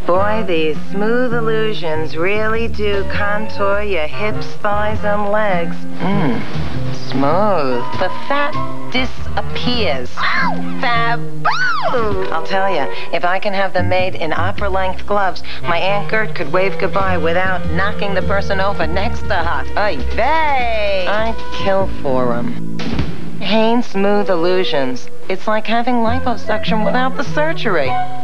Boy, these smooth illusions really do contour your hips, thighs, and legs. Smooth. The fat disappears. Faboo! I'll tell you, if I can have them made in opera-length gloves, my Aunt Gert could wave goodbye without knocking the person over next to her. Ay vey! I'd kill for 'em. Hain Smooth Illusions. It's like having liposuction without the surgery.